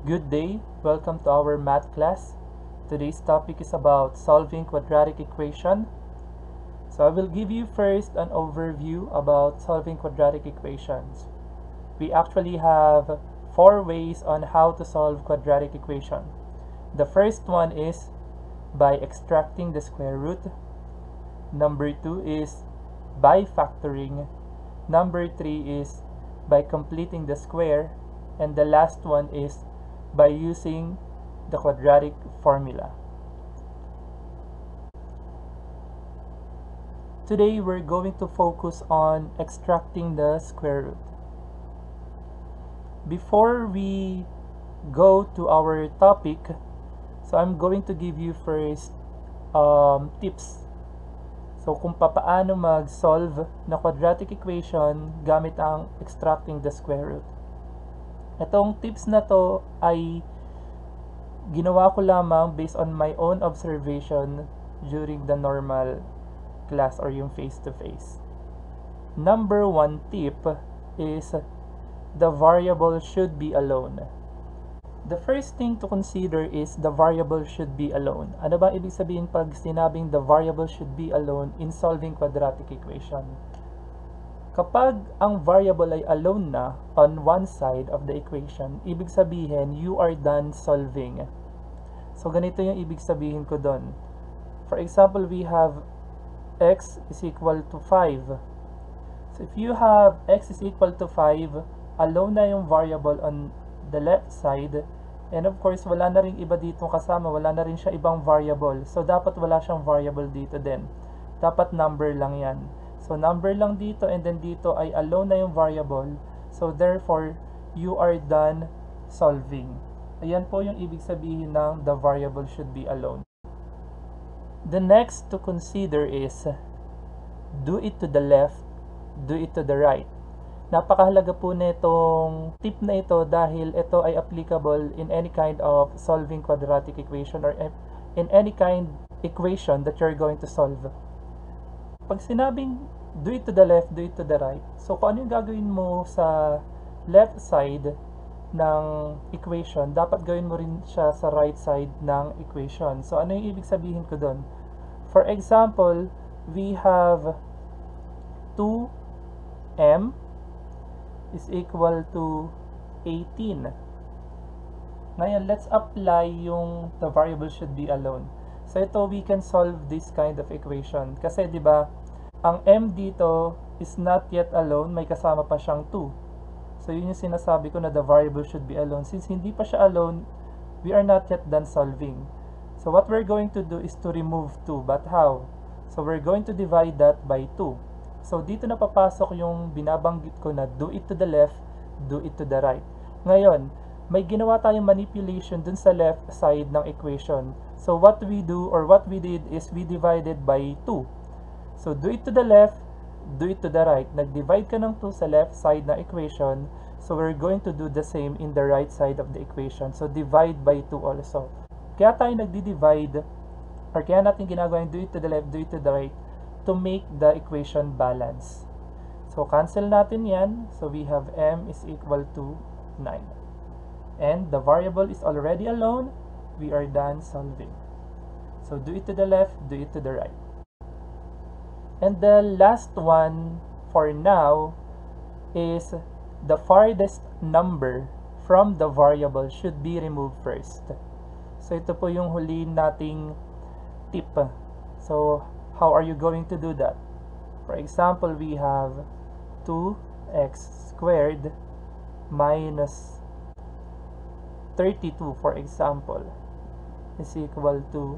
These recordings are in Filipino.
Good day, welcome to our math class. Today's topic is about solving quadratic equation. So I will give you first an overview about solving quadratic equations. We actually have 4 ways on how to solve quadratic equation. The first one is by extracting the square root. Number 2 is by factoring. Number 3 is by completing the square. And the last one is by using the quadratic formula. Today we're going to focus on extracting the square root. Before we go to our topic, so I'm going to give you first tips. So kung paano mag-solve na quadratic equation gamit ang extracting the square root. Itong tips na to ay ginawa ko lamang based on my own observation during the normal class or yung face-to-face. Number 1 tip is the variable should be alone. The first thing to consider is the variable should be alone. Ano ba ibig sabihin pag sinabing the variable should be alone in solving quadratic equation? Kapag ang variable ay alone na on one side of the equation, ibig sabihin you are done solving. So ganito yung ibig sabihin ko doon. For example, we have x is equal to 5. So if you have x is equal to 5, alone na yung variable on the left side, and of course wala na rin iba dito kasama, wala na rin siya ibang variable. So dapat wala siyang variable dito din. Dapat number lang yan. So number lang dito, and then dito ay alone na yung variable. So therefore, you are done solving. Ayan po yung ibig sabihin ng the variable should be alone. The next to consider is do it to the left, do it to the right. Napakahalaga po nitong tip na ito dahil ito ay applicable in any kind of solving quadratic equation or in any kind equation that you're going to solve. Pag sinabing do it to the left, do it to the right, so kung ano yung gagawin mo sa left side ng equation, dapat gawin mo rin siya sa right side ng equation. So ano yung ibig sabihin ko doon? For example, we have 2m is equal to 18. Ngayon, let's apply yung the variable should be alone. So ito, we can solve this kind of equation. Kasi di ba ang m dito is not yet alone, may kasama pa siyang 2. So yun yung sinasabi ko na the variable should be alone. Since hindi pa siya alone, we are not yet done solving. So what we're going to do is to remove 2. But how? So we're going to divide that by 2. So dito na papasok yung binabanggit ko na do it to the left, do it to the right. Ngayon, may ginawa tayong manipulation dun sa left side ng equation. So what we do or what we did is we divided by 2. So do it to the left, do it to the right. Nag-divide ka ng 2 sa left side ng equation. So we're going to do the same in the right side of the equation. So divide by 2 also. Kaya tayo nagdi-divide or kaya natin ginagawa yung do it to the left, do it to the right to make the equation balance. So cancel natin yan. So we have m is equal to 9. And the variable is already alone. We are done solving. So do it to the left, do it to the right. And the last one for now is the farthest number from the variable should be removed first. So ito po yung huli nating tip. So how are you going to do that? For example, we have 2x squared minus 32, for example, is equal to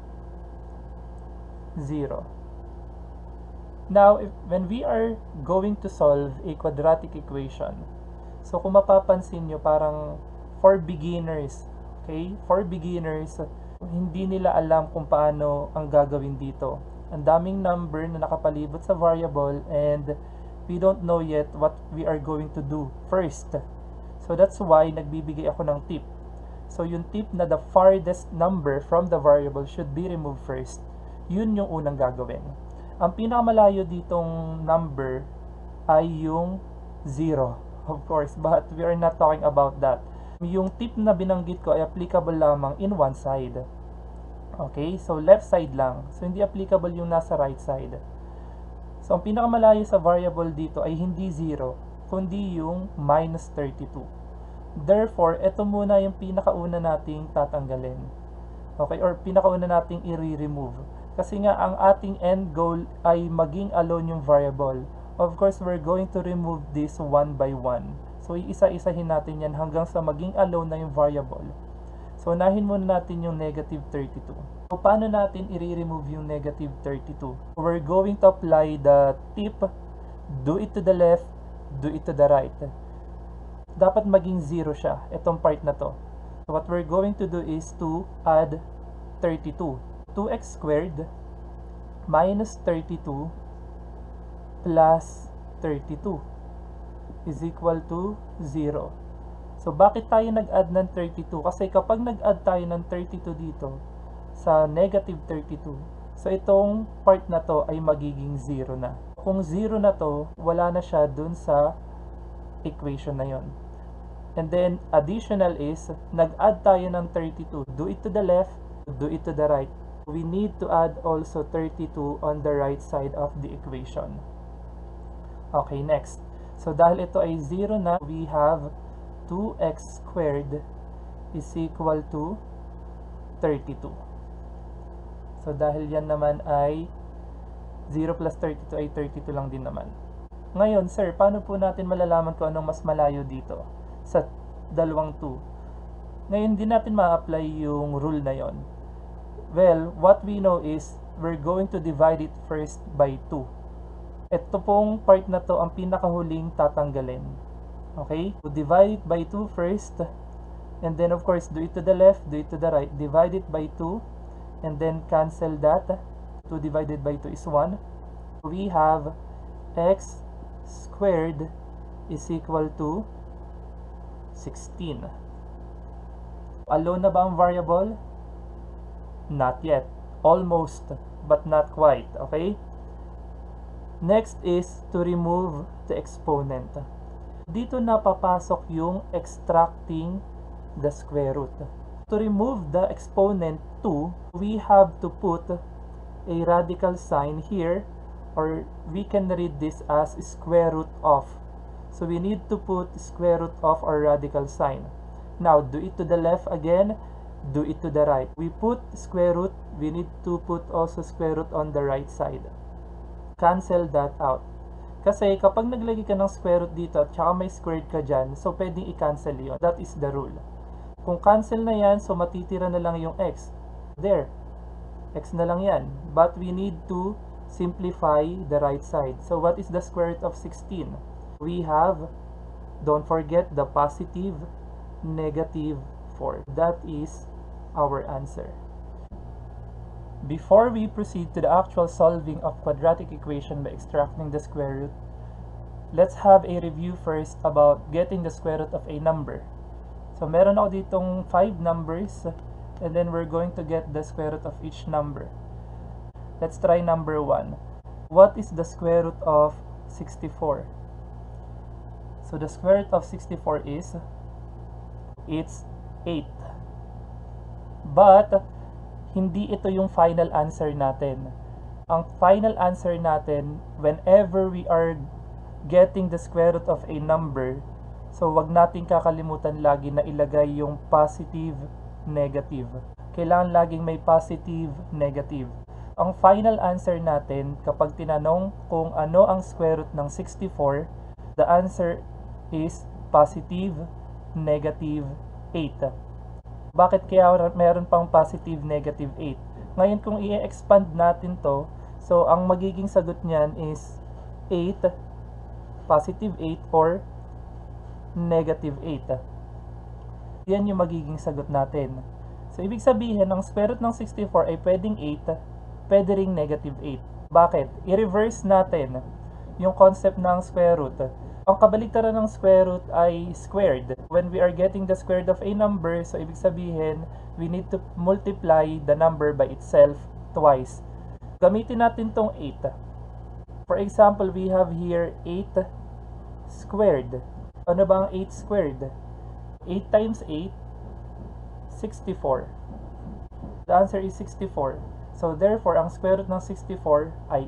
0. Now, when we are going to solve a quadratic equation, so kung mapapansin nyo, parang for beginners, okay? For beginners, hindi nila alam kung paano ang gagawin dito. Ang daming number na nakapalibot sa variable and we don't know yet what we are going to do first. So that's why nagbibigay ako ng tip. So yung tip na the farthest number from the variable should be removed first, yun yung unang gagawin. Ang pinakamalayo ditong number ay yung 0, of course, but we are not talking about that. Yung tip na binanggit ko ay applicable lamang in one side. Okay, so left side lang. So hindi applicable yung nasa right side. So ang pinakamalayo sa variable dito ay hindi 0, kundi yung minus 32. Therefore, ito muna yung pinakauna nating tatanggalin. Okay, or pinakauna nating i-remove. Kasi nga ang ating end goal ay maging alone yung variable. Of course, we're going to remove this one by one. So iisa-isahin natin yan hanggang sa maging alone na yung variable. So unahin muna natin yung negative 32. So paano natin i-remove yung negative 32? We're going to apply the tip, do it to the left, do it to the right. Dapat maging 0 siya, itong part na to. So what we're going to do is to add 32. 2x squared minus 32 plus 32 is equal to 0. So bakit tayo nag-add ng 32? Kasi kapag nag-add tayo ng 32 dito sa negative 32, so itong part na to ay magiging 0 na. Kung 0 na to, wala na siya dun sa equation na yon. And then additional is, nag-add tayo ng 32. Do it to the left, do it to the right. We need to add also 32 on the right side of the equation. Okay, next. So dahil ito ay 0 na, we have 2x squared is equal to 32. So dahil yan naman ay 0 plus 32 ay 32 lang din naman. Ngayon, sir, paano po natin malalaman kung anong mas malayo dito sa dalawang 2? Ngayon, din natin ma-apply yung rule na yon. Well, what we know is we're going to divide it first by 2. Ito pong part na to ang pinakahuling tatanggalin. Okay? So divide it by 2 first. And then of course, do it to the left, do it to the right. Divide it by 2. And then cancel that. 2 divided by 2 is 1. We have x squared is equal to 16. Alone na ba ang variable? Not yet. Almost, but not quite. Okay? Next is to remove the exponent. Dito na papasok yung extracting the square root. To remove the exponent 2, we have to put a radical sign here, or we can read this as square root of. So we need to put square root of our radical sign. Now, do it to the left again, do it to the right. We put square root, we need to put also square root on the right side. Cancel that out. Kasi kapag naglagay ka ng square root dito at saka may squared ka dyan, so pwedeng i-cancel yun. That is the rule. Kung cancel na yan, so matitira na lang yung x. There. X na lang yan. But we need to simplify the right side. So what is the square root of 16? We have, don't forget the positive, negative 4. That is our answer. Before we proceed to the actual solving of quadratic equation by extracting the square root, let's have a review first about getting the square root of a number. So meron ako ditong 5 numbers, and then we're going to get the square root of each number. Let's try number 1. What is the square root of 64? So the square root of 64 is, it's 8. But hindi ito yung final answer natin. Ang final answer natin, whenever we are getting the square root of a number, so wag nating kakalimutan lagi na ilagay yung positive, negative. Kailangan laging may positive, negative. Ang final answer natin, kapag tinanong kung ano ang square root ng 64, the answer is positive, negative 8. Bakit kaya meron pang positive, negative 8? Ngayon kung i-expand natin to, so ang magiging sagot niyan is 8, positive 8 or negative 8. Yan yung magiging sagot natin. So ibig sabihin, ang square root ng 64 ay pwedeng 8, pwede ring negative 8. Bakit? I-reverse natin yung concept ng square root. Ang kabaligtaran ng square root ay squared. When we are getting the square root of a number, so ibig sabihin, we need to multiply the number by itself twice. Gamitin natin tong 8. For example, we have here 8 squared. Ano ba ang 8 squared? 8 times 8, 64. The answer is 64. So therefore, ang square root ng 64 ay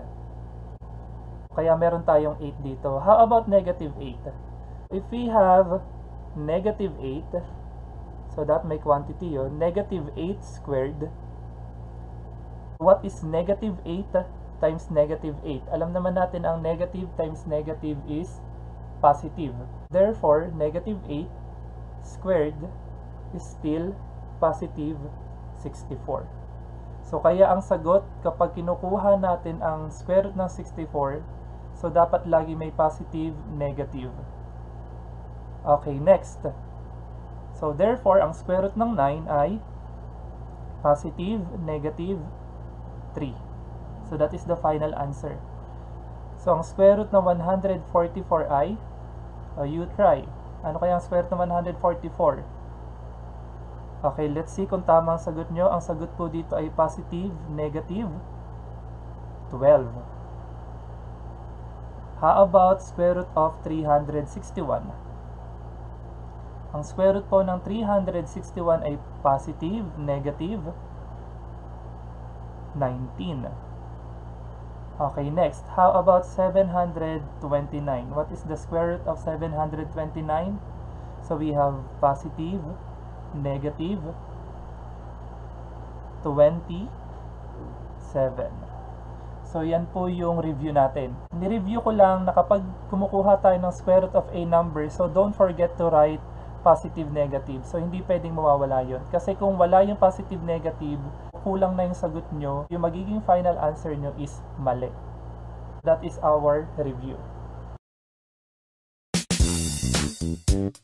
8. Kaya meron tayong 8 dito. How about negative 8? If we have negative 8, so that may quantity yun, negative 8 squared. What is negative 8 times negative 8? Alam naman natin ang negative times negative is positive. Therefore, negative 8 squared is still positive 64. So kaya ang sagot kapag kinukuha natin ang square root ng 64, so dapat lagi may positive, negative. Okay, next. So therefore, ang square root ng 9 ay positive, negative 3. So that is the final answer. So ang square root ng 144 ay, you try. Ano kaya ang square root ng 144? Okay, let's see kung tama ang sagot nyo. Ang sagot po dito ay positive, negative 12. How about square root of 361? Ang square root po ng 361 ay positive, negative 19. Okay, next. How about 729? What is the square root of 729? So we have positive, negative 27. So yan po yung review natin. Ni-review ko lang na kapag kumukuha tayo ng square root of a number, so don't forget to write positive, negative. So hindi pwedeng mawawala yun. Kasi kung wala yung positive, negative, kulang na yung sagot nyo, yung magiging final answer nyo is mali. That is our review.